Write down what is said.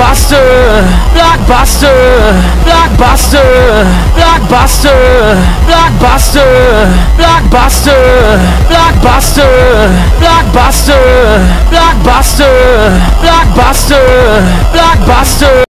Blockbuster, blockbuster, blockbuster, blockbuster, blockbuster, blockbuster, blockbuster, blockbuster, blockbuster, blockbuster, blockbuster.